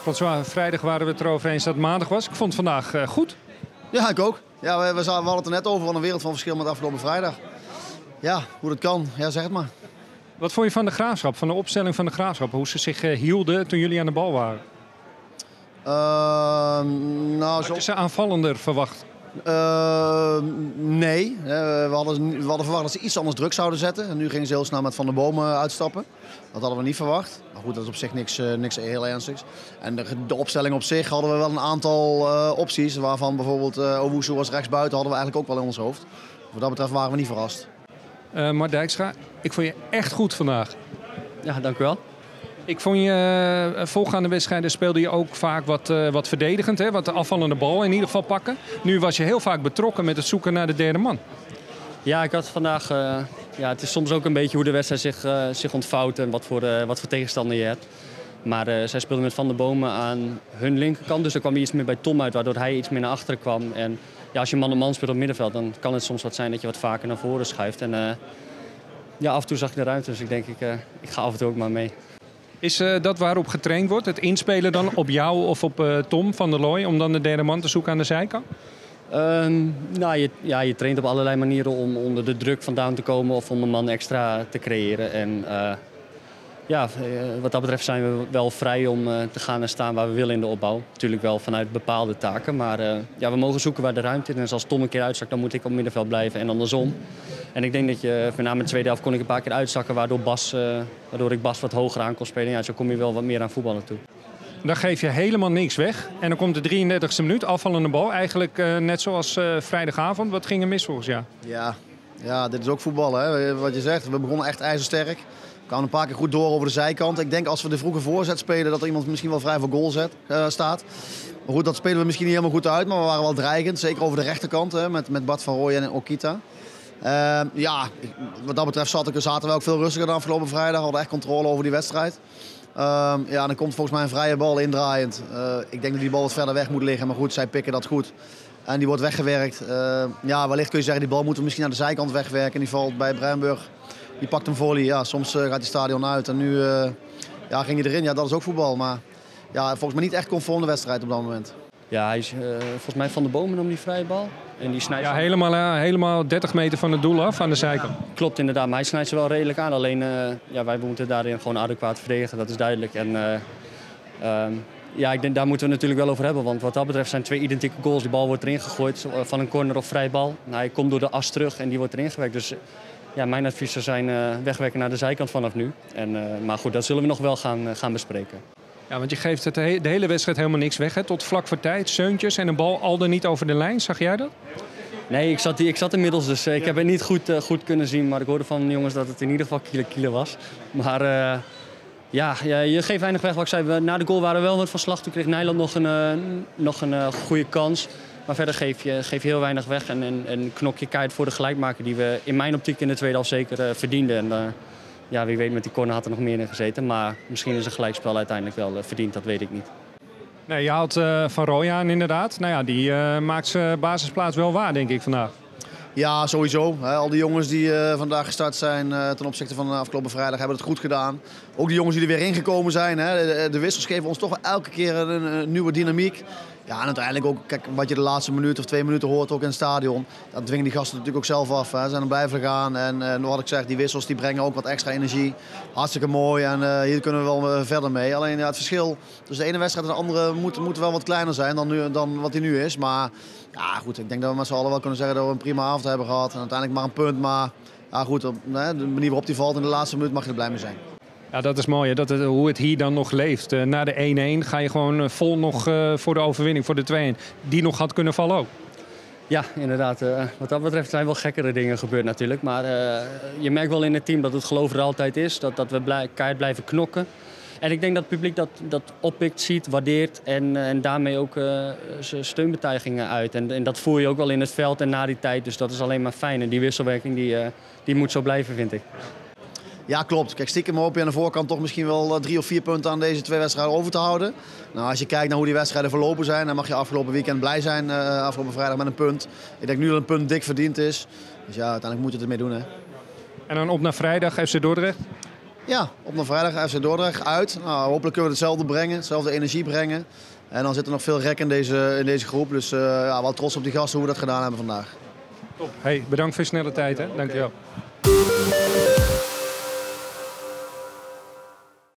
Vrijdag waren we het erover eens dat het maandag was. Ik vond het vandaag goed. Ja, ik ook. Ja, we hadden het er net over van een wereld van verschil met afgelopen vrijdag. Ja, hoe dat kan, ja, zeg het maar. Wat vond je van de Graafschap, van de opstelling van de Graafschap? Hoe ze zich hielden toen jullie aan de bal waren? Had je ze aanvallender verwacht? Nee. We hadden verwacht dat ze iets anders druk zouden zetten. En nu gingen ze heel snel met Van der Boom uitstappen. Dat hadden we niet verwacht. Maar goed, dat is op zich niks heel ernstigs. En de opstelling op zich hadden we wel een aantal opties. Waarvan bijvoorbeeld Owusu als rechtsbuiten hadden we eigenlijk ook wel in ons hoofd. Wat dat betreft waren we niet verrast. Mart Dijkstra, ik vond je echt goed vandaag. Ja, dank u wel. Ik vond je voorgaande wedstrijden speelde je ook vaak wat verdedigend. Hè? Wat de afvallende bal in ieder geval pakken. Nu was je heel vaak betrokken met het zoeken naar de derde man. Ja, ik had vandaag... het is soms ook een beetje hoe de wedstrijd zich ontvouwt en wat voor tegenstander je hebt. Maar zij speelden met Van der Bomen aan hun linkerkant. Dus er kwam iets meer bij Tom uit, waardoor hij iets meer naar achteren kwam. En ja, als je man-op-man speelt op middenveld, dan kan het soms wat zijn dat je wat vaker naar voren schuift. En af en toe zag ik de ruimte, dus ik ga af en toe ook maar mee. Is dat waarop getraind wordt? Het inspelen dan op jou of op Tom van der Looy om dan de derde man te zoeken aan de zijkant? Je traint op allerlei manieren om onder de druk vandaan te komen of om een man extra te creëren. En wat dat betreft zijn we wel vrij om te gaan en staan waar we willen in de opbouw. Natuurlijk wel vanuit bepaalde taken, maar we mogen zoeken waar de ruimte is. En als Tom een keer uitzakt, dan moet ik op het middenveld blijven en andersom. En ik denk dat met name in de tweede helft kon ik een paar keer uitzakken, waardoor ik Bas wat hoger aan kon spelen. Ja, zo kom je wel wat meer aan voetballen toe. Dan geef je helemaal niks weg. En dan komt de 33e minuut, afvallende bal. Eigenlijk net zoals vrijdagavond. Wat ging er mis volgens jou? Ja, dit is ook voetballen. Hè? Wat je zegt, we begonnen echt ijzersterk. We kwamen een paar keer goed door over de zijkant. Ik denk als we de vroege voorzet spelen dat er iemand misschien wel vrij voor goal staat. Maar goed, dat spelen we misschien niet helemaal goed uit. Maar we waren wel dreigend. Zeker over de rechterkant hè, met Bart van Rooyen en Okita. Wat dat betreft zaten we ook veel rustiger dan afgelopen vrijdag. We hadden echt controle over die wedstrijd. Dan komt volgens mij een vrije bal indraaiend. Ik denk dat die bal wat verder weg moet liggen. Maar goed, zij pikken dat goed. En die wordt weggewerkt. Wellicht kun je zeggen, die bal moeten we misschien naar de zijkant wegwerken. En die valt bij Breinburg. Die pakt een volley. Ja, soms gaat die stadion uit. En nu ging hij erin. Ja, dat is ook voetbal. Maar volgens mij niet echt conform de wedstrijd op dat moment. Ja, hij is volgens mij Van der Bomen om die vrije bal. En die snijdt helemaal 30 meter van het doel af aan de zijkant. Klopt inderdaad, maar hij snijdt ze wel redelijk aan. Alleen wij moeten daarin gewoon adequaat verdedigen, dat is duidelijk. En ik denk daar moeten we het natuurlijk wel over hebben. Want wat dat betreft zijn twee identieke goals. Die bal wordt erin gegooid van een corner of vrij bal. Hij komt door de as terug en die wordt erin gewerkt. Dus mijn advies zou zijn wegwerken naar de zijkant vanaf nu. Maar goed, dat zullen we nog wel gaan bespreken. Ja, want je geeft de hele wedstrijd helemaal niks weg. Hè? Tot vlak voor tijd, zeuntjes en een bal al dan niet over de lijn. Zag jij dat? Nee, ik zat inmiddels, dus ik heb het niet goed kunnen zien. Maar ik hoorde van de jongens dat het in ieder geval kilo was. Maar je geeft weinig weg. Wat ik zei, na de goal waren we wel wat van slag. Toen kreeg Nijland nog een goede kans. Maar verder geef je heel weinig weg. En knok je keihard voor de gelijkmaker die we in mijn optiek in de tweede helft zeker verdienden. En wie weet met die corner had er nog meer in gezeten. Maar misschien is een gelijkspel uiteindelijk wel verdiend, dat weet ik niet. Nee, je haalt Van Rooyen aan inderdaad. Nou ja, die maakt zijn basisplaats wel waar, denk ik, vandaag. Ja, sowieso. Al die jongens die vandaag gestart zijn ten opzichte van de afgelopen vrijdag hebben het goed gedaan. Ook die jongens die er weer ingekomen zijn. De wissels geven ons toch wel elke keer een nieuwe dynamiek. Ja, en uiteindelijk ook, kijk, wat je de laatste minuut of 2 minuten hoort ook in het stadion. Dat dwingen die gasten natuurlijk ook zelf af. Ze zijn er blijven gaan. En wat ik zeg, die wissels die brengen ook wat extra energie. Hartstikke mooi en hier kunnen we wel verder mee. Alleen het verschil tussen de ene wedstrijd en de andere moet wel wat kleiner zijn dan wat die nu is. Maar ja, goed, ik denk dat we met z'n allen wel kunnen zeggen dat we een prima avond hebben gehad. En uiteindelijk maar een punt. Maar ja, goed, de manier waarop die valt in de laatste minuut mag je er blij mee zijn. Ja, dat is mooi, hè? Hoe het hier dan nog leeft. Na de 1-1 ga je gewoon vol nog voor de overwinning, voor de 2-1. Die nog had kunnen vallen ook. Ja, inderdaad. Wat dat betreft zijn wel gekkere dingen gebeurd natuurlijk. Maar je merkt wel in het team dat het geloof er altijd is. Dat we keihard blijven knokken. En ik denk dat het publiek dat oppikt, ziet, waardeert. En daarmee ook zijn steunbetuigingen uit. En dat voel je ook wel in het veld en na die tijd. Dus dat is alleen maar fijn. En die wisselwerking die moet zo blijven, vind ik. Ja, klopt. Kijk, stiekem hoop je aan de voorkant toch misschien wel 3 of 4 punten aan deze 2 wedstrijden over te houden. Nou, als je kijkt naar hoe die wedstrijden verlopen zijn, dan mag je afgelopen weekend blij zijn, afgelopen vrijdag met een punt. Ik denk nu dat een punt dik verdiend is. Dus ja, uiteindelijk moet je het ermee doen, hè. En dan op naar vrijdag, FC Dordrecht. Ja, op naar vrijdag FC Dordrecht uit. Nou, hopelijk kunnen we hetzelfde brengen, hetzelfde energie brengen. En dan zit er nog veel rek in deze groep. Dus ja, wel trots op die gasten hoe we dat gedaan hebben vandaag. Top. Hey, bedankt voor je snelle tijd. Hè? Dank je wel.